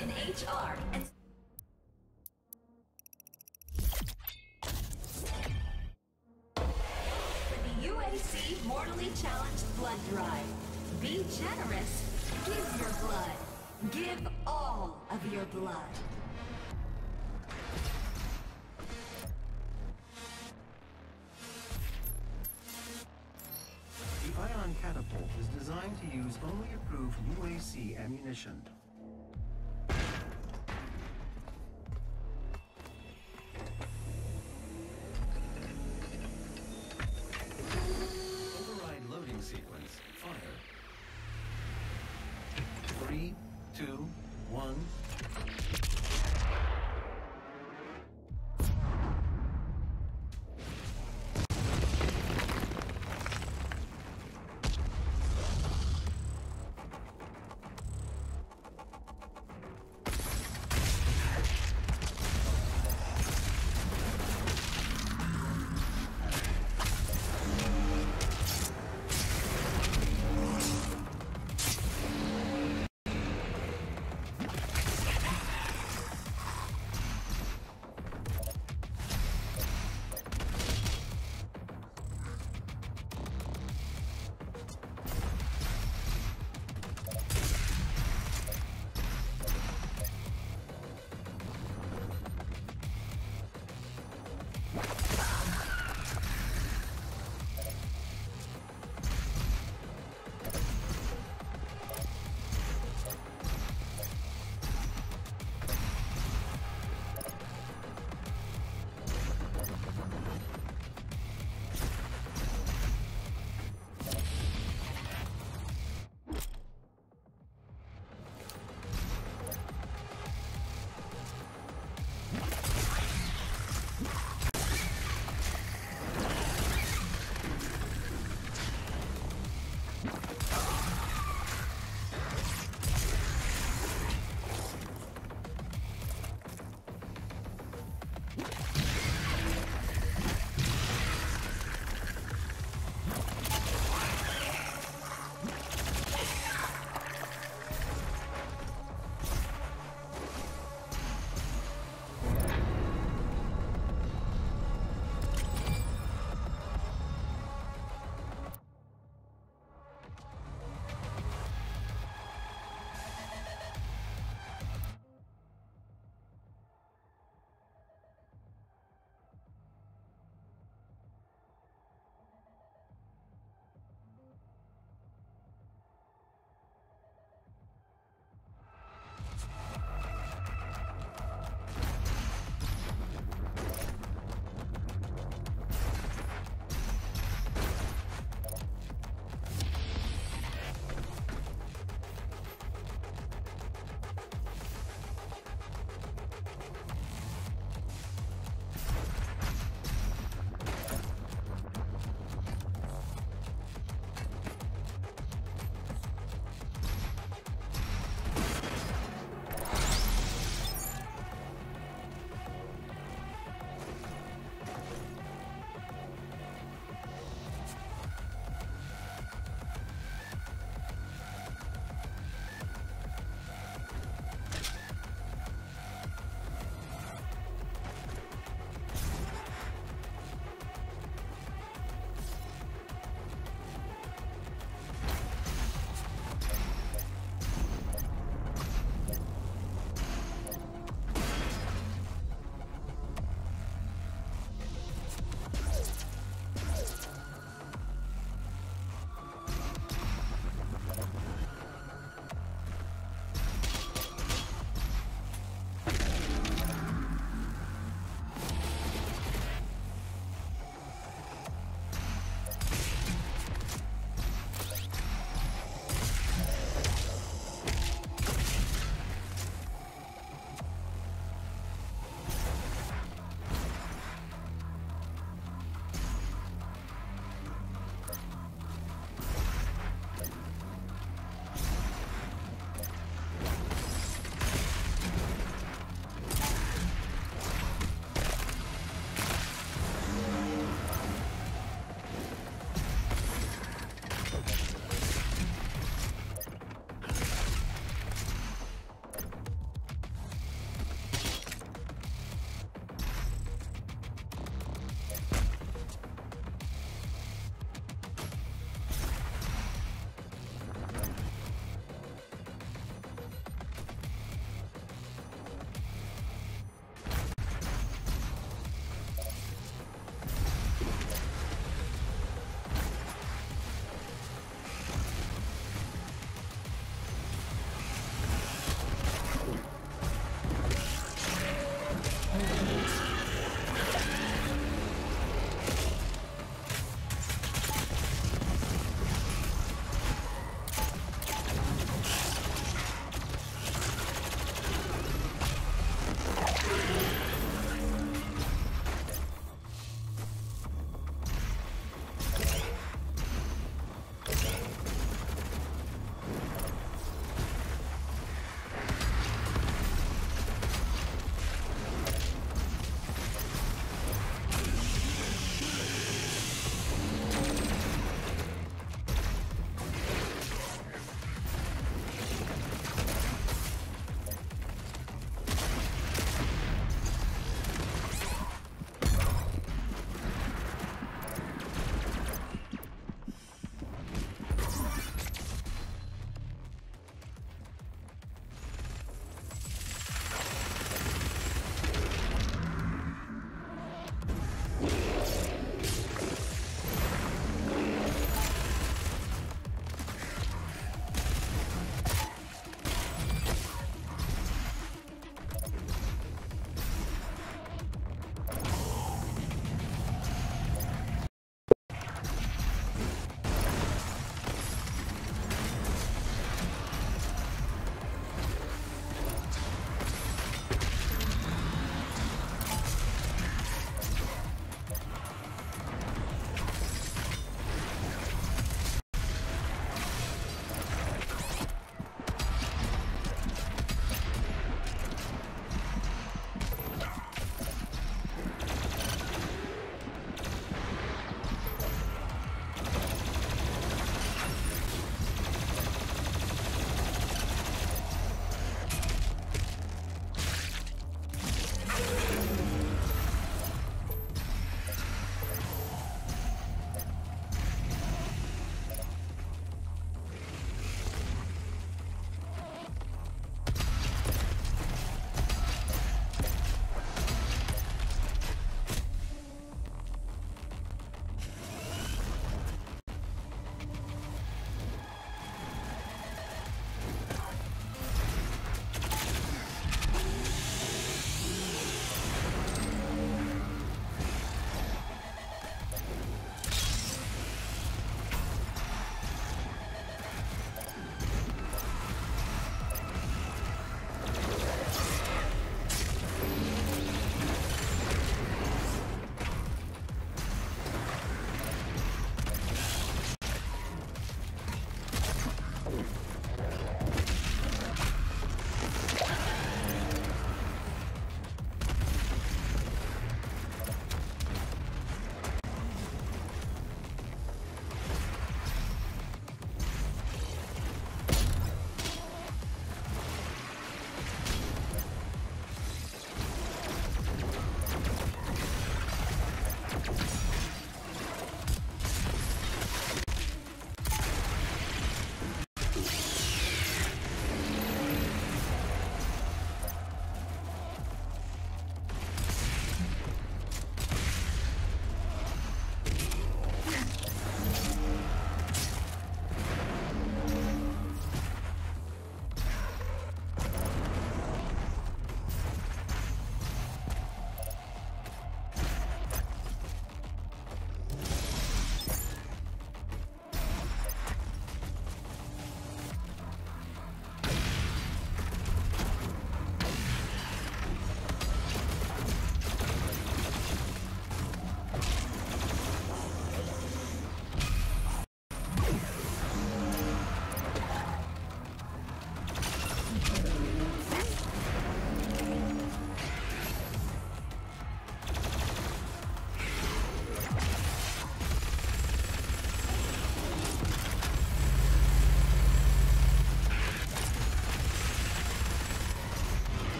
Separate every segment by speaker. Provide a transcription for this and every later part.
Speaker 1: in HR and for the UAC Mortally Challenged Blood Drive. Be generous. Give your blood. Give all of your blood.
Speaker 2: The Ion Catapult is designed to use only approved UAC ammunition. Override loading sequence. Fire. 3, 2, 1.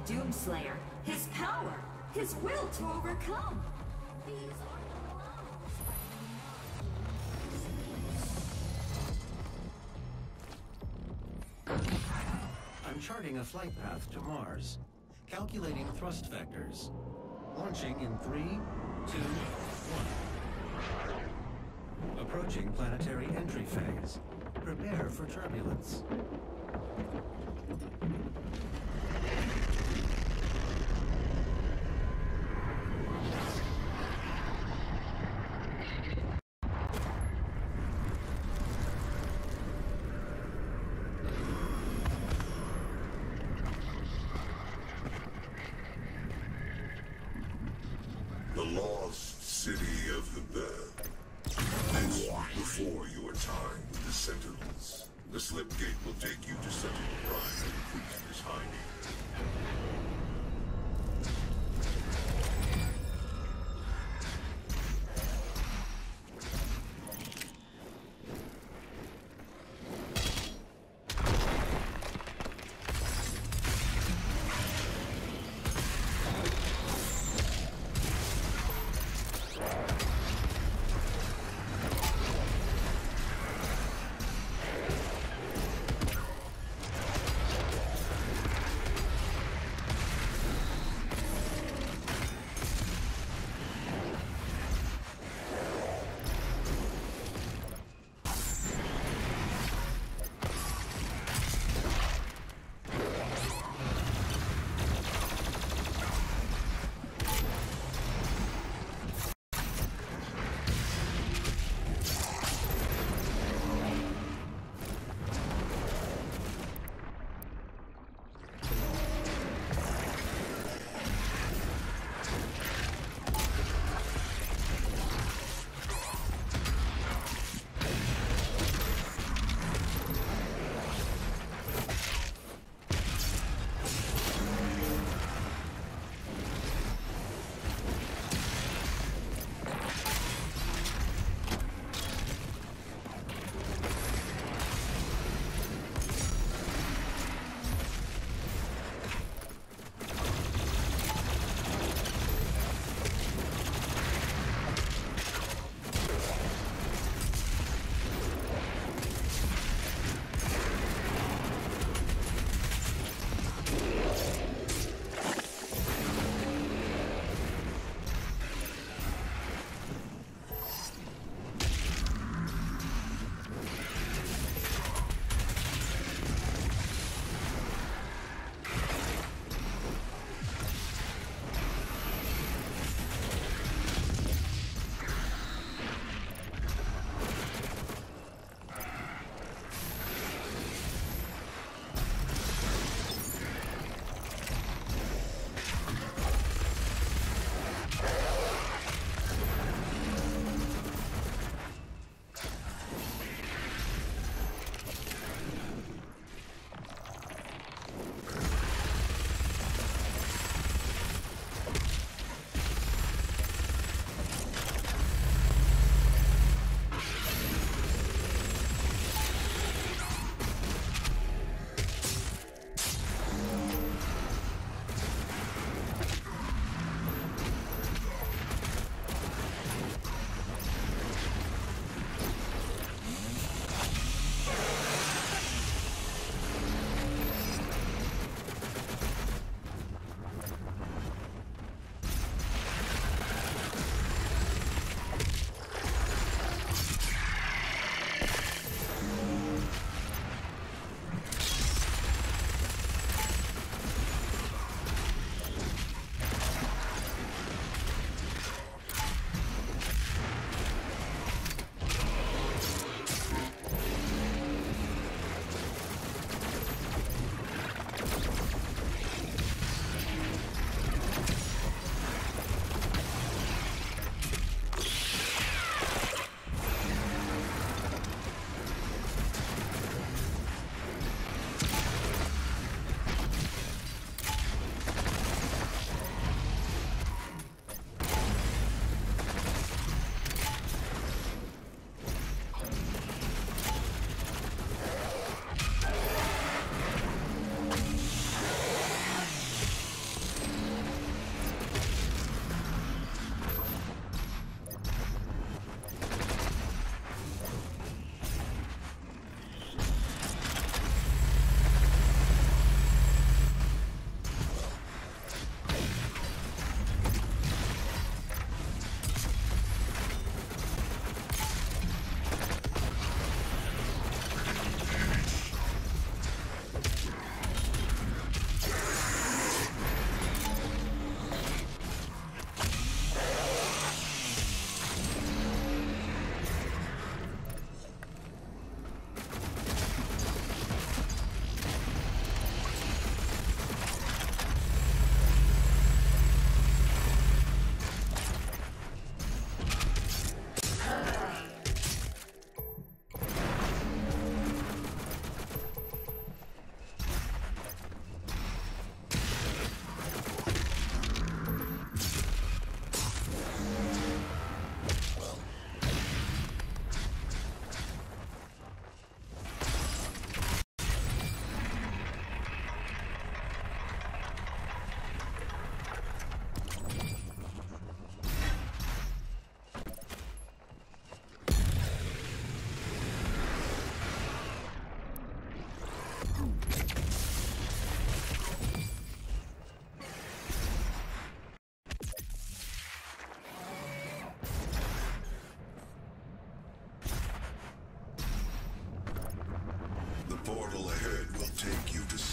Speaker 1: Doomslayer, his power, his will to overcome. These are the laws.
Speaker 2: I'm charting a flight path to Mars. Calculating thrust vectors. Launching in 3, 2, 1. Approaching planetary entry phase. Prepare for turbulence.
Speaker 3: The lost city of the bird. This before your time with the Sentinels. The slip gate will take you to Sentinel Prime and Priest is hiding.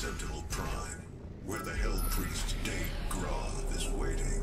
Speaker 3: Sentinel Prime, where the Hell Priest Dave Groth is waiting.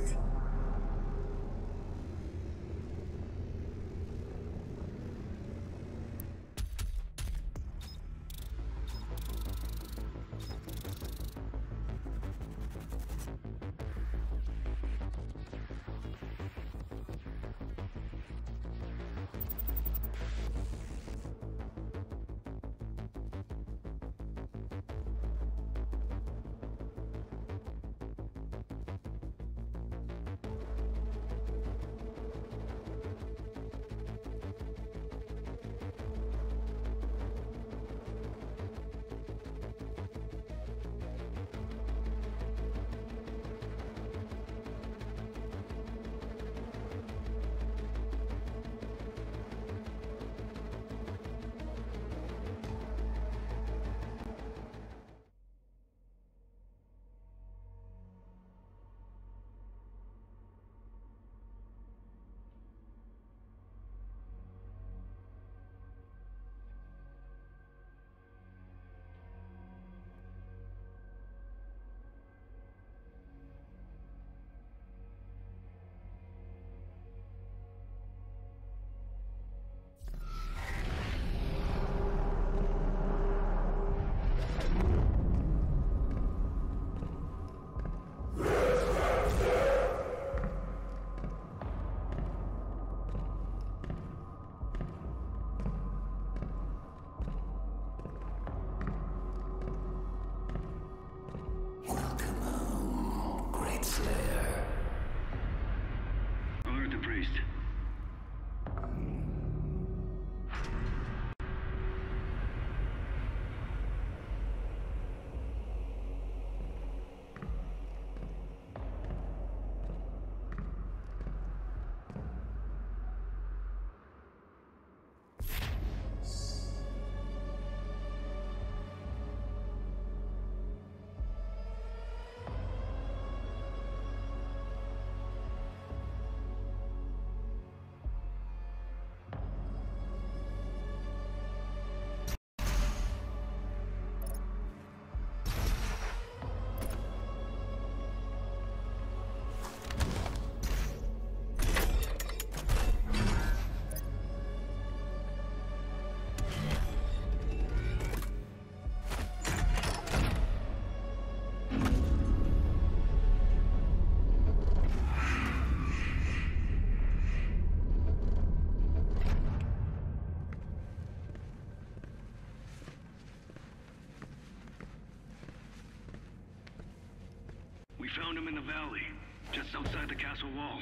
Speaker 4: We found him in the valley, just outside the castle walls.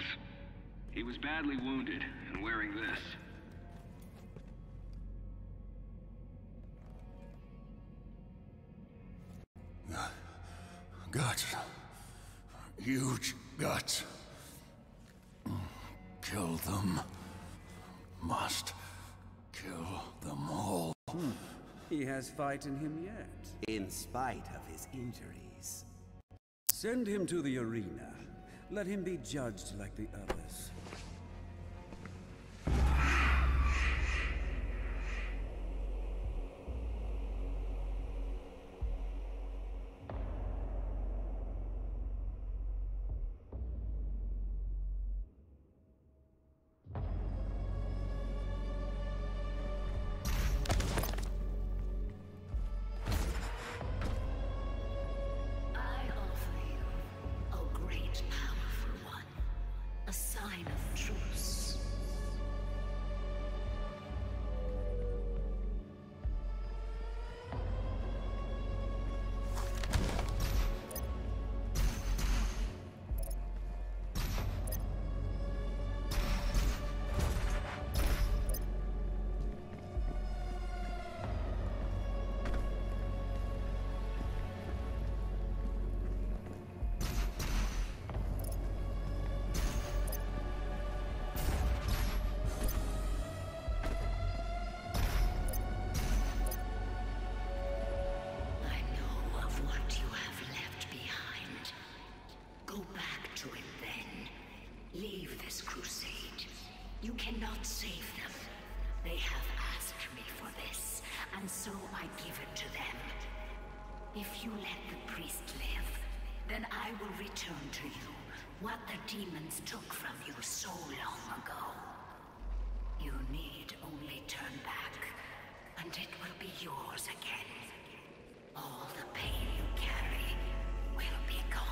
Speaker 4: He was badly wounded and wearing this.
Speaker 3: Guts. Huge guts. Kill them. Must kill them all.
Speaker 5: He has fight in him yet.
Speaker 6: In spite of his injuries.
Speaker 5: Send him to the arena. Let him be judged like the others.
Speaker 1: You cannot save them. They have asked me for this, and so I give it to them.
Speaker 7: If you let the priest live, then I will return to you what the demons took from you so long ago. You need only turn back, and it will be yours again. All the pain you carry will be gone.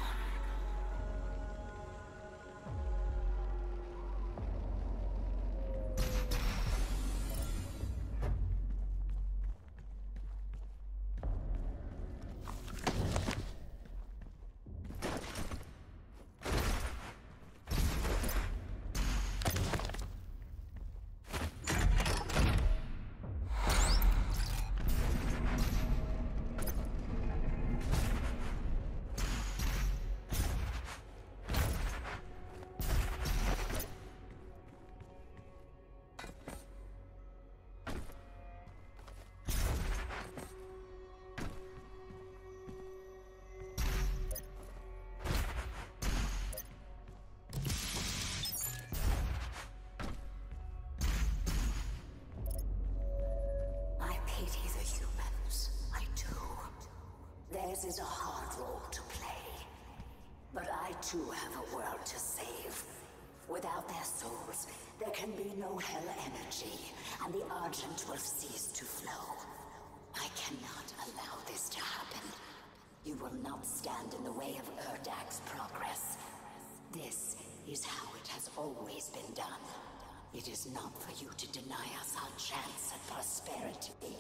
Speaker 7: Theirs is a hard role to play. But I too have a world to save. Without their souls, there can be no hell energy, and the Argent will cease to flow. I cannot allow this to happen. You will not stand in the way of Urdak's progress. This is how it has always been done. It is not for you to deny us our chance at prosperity.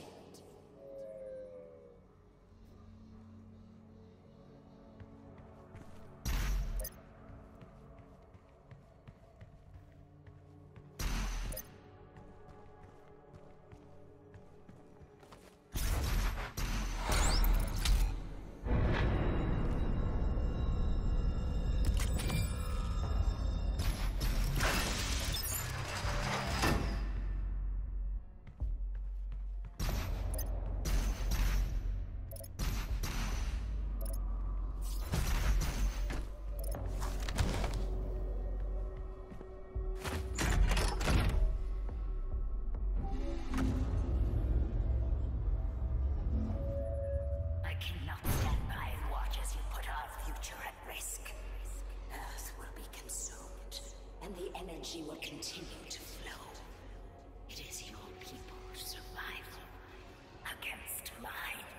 Speaker 7: Energy will continue to flow. It is your people's survival against mine.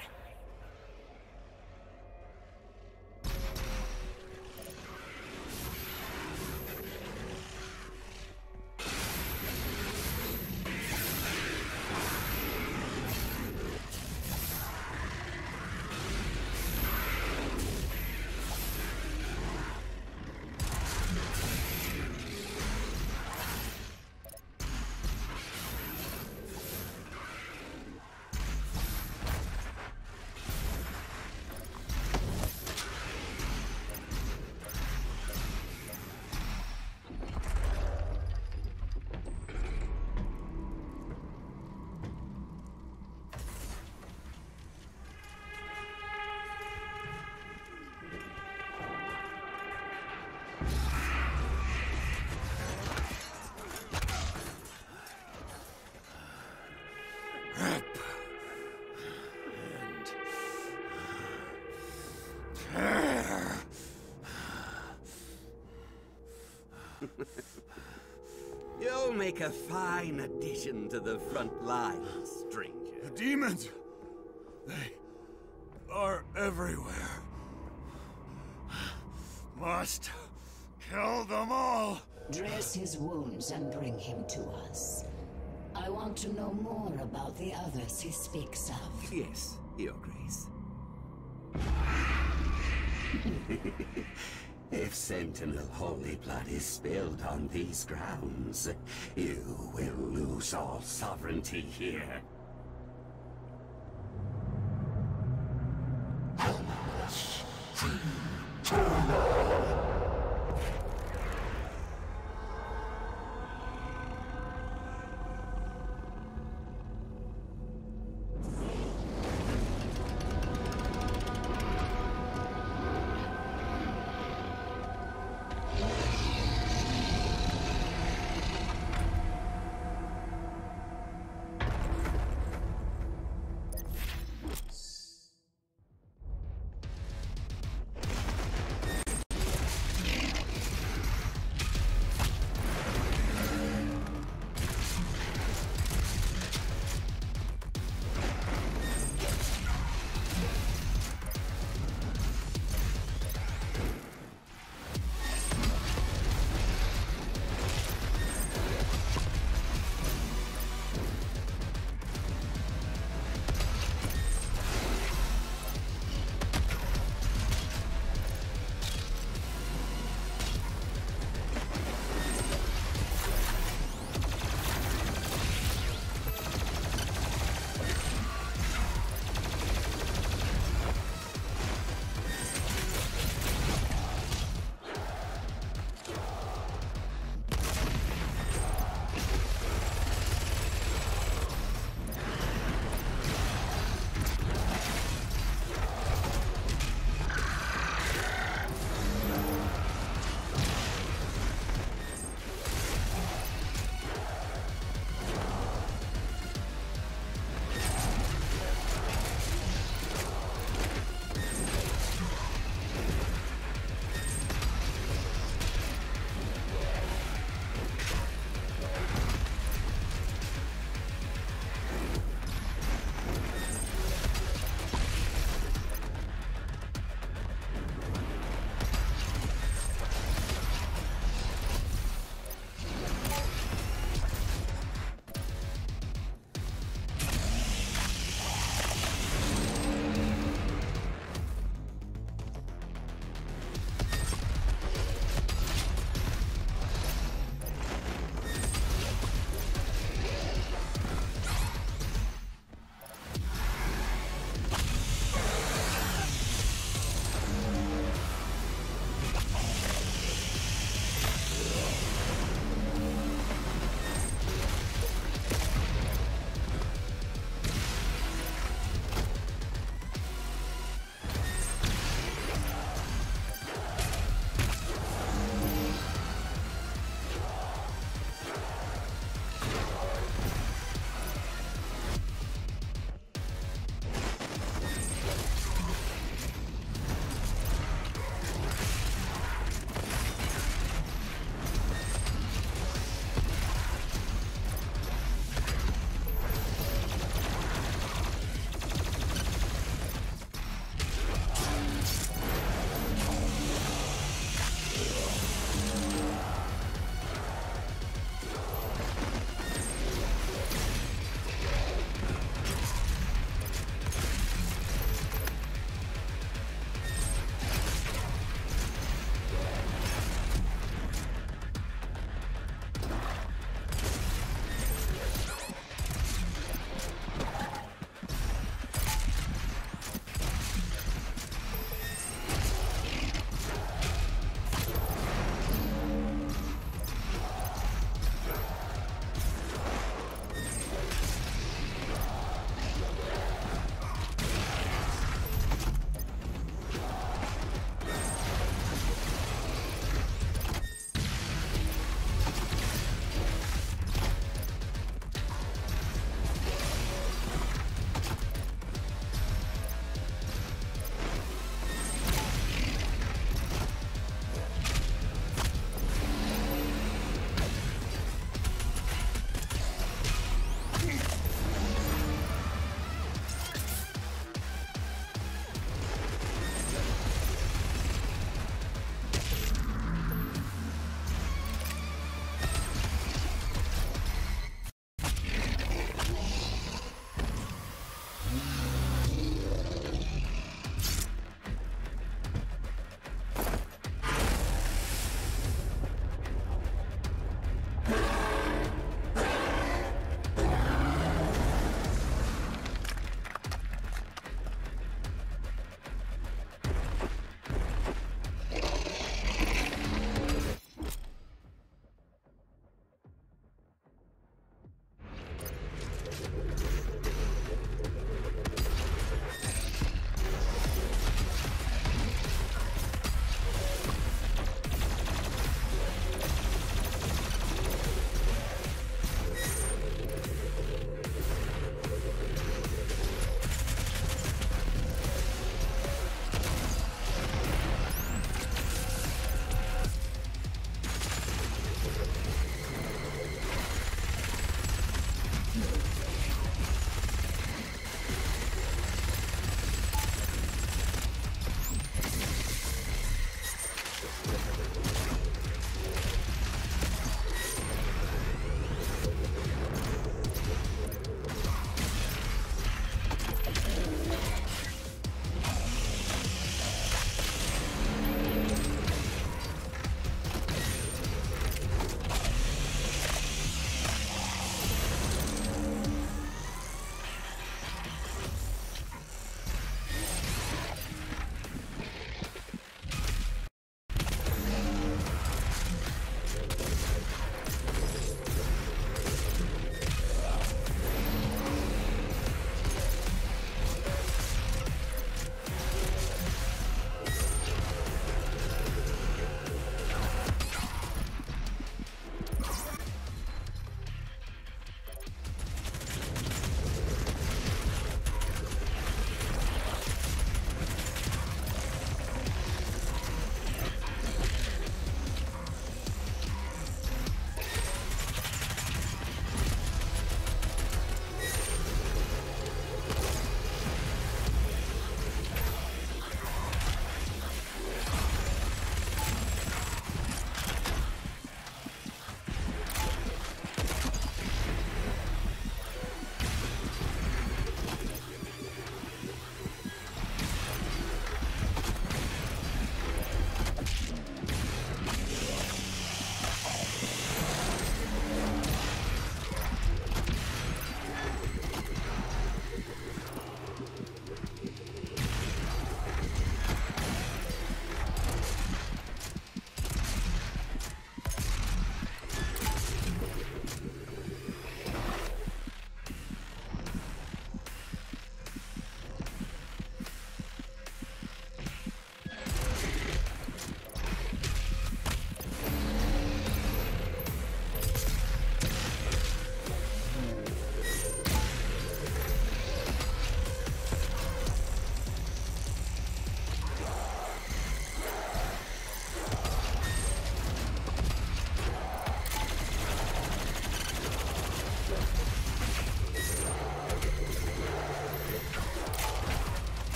Speaker 6: You'll make a fine addition to the front lines, stranger.
Speaker 8: The demons! They are everywhere. Must kill them all!
Speaker 7: Dress his wounds and bring him to us. I want to know more about the others he speaks of.
Speaker 6: Yes, Your Grace. If Sentinel Holy Blood is spilled on these grounds, you will lose all sovereignty here.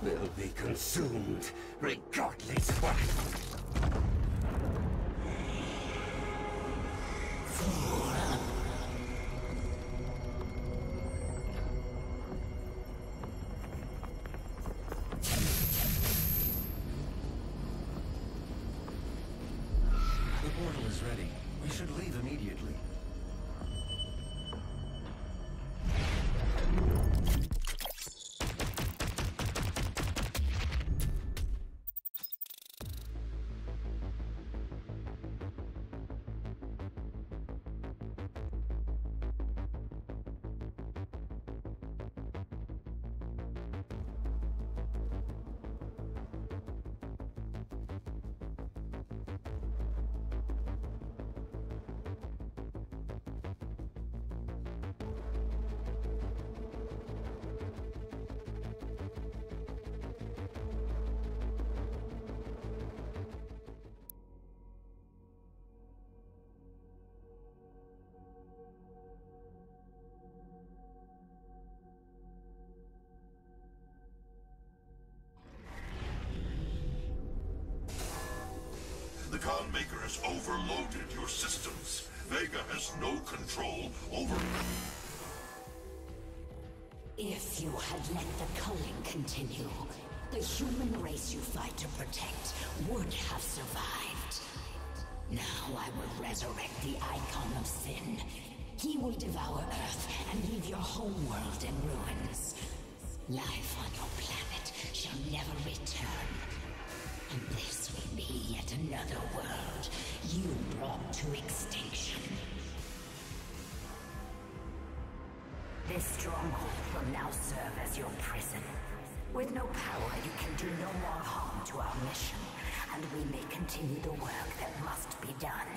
Speaker 6: will be consumed, regardless what...
Speaker 2: The portal is ready. We should leave immediately.
Speaker 3: The Khan Maker has overloaded your systems. Vega has no control over...
Speaker 7: If you had let the culling continue, the human race you fight to protect would have survived. Now I will resurrect the Icon of Sin. He will devour Earth and leave your homeworld in ruins. Life on your planet shall never return. And this will be yet another world you brought to extinction. This stronghold will now serve as your prison. With no power, you can do no more harm to our mission, and we may continue the work that must be done.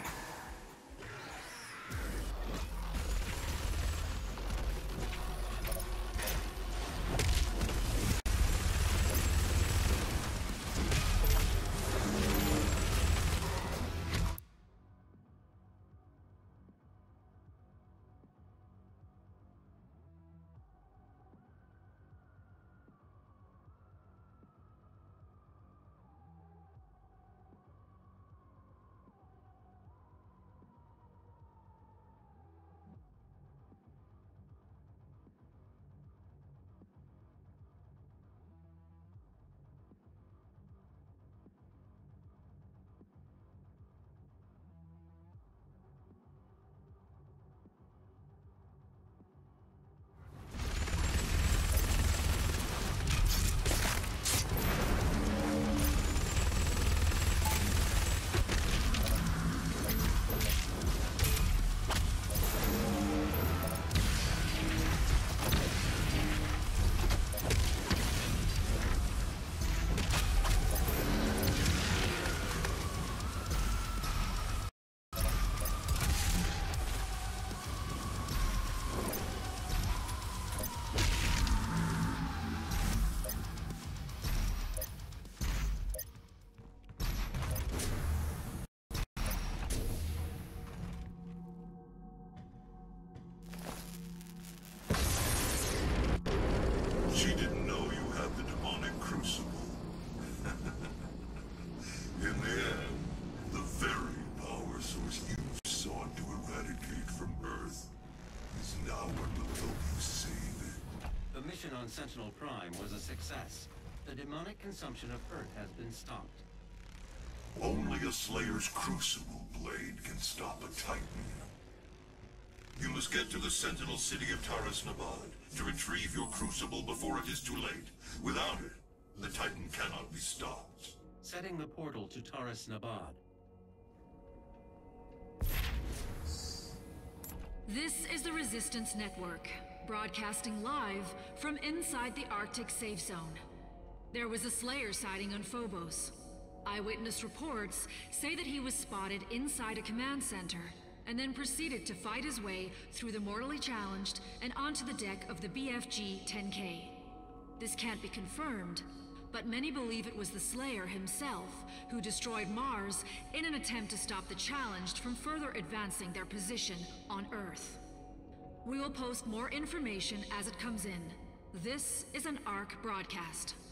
Speaker 3: She didn't know you had the demonic crucible. In the end, the very power source you sought to eradicate from Earth is now what will help you save it.
Speaker 2: The mission on Sentinel Prime was a success. The demonic consumption of Earth has been stopped.
Speaker 3: Only a Slayer's Crucible blade can stop a Titan. You must get to the Sentinel City of Taras Nabad to retrieve your Crucible before it is too late. Without it, the Titan cannot be stopped.
Speaker 2: Setting the portal to Taras Nabad.
Speaker 9: This is the Resistance Network, broadcasting live from inside the Arctic Safe Zone. There was a Slayer sighting on Phobos. Eyewitness reports say that he was spotted inside a command center, and then proceeded to fight his way through the mortally challenged and onto the deck of the BFG-10K. This can't be confirmed, but many believe it was the Slayer himself who destroyed Mars in an attempt to stop the challenged from further advancing their position on Earth. We will post more information as it comes in. This is an ARC broadcast.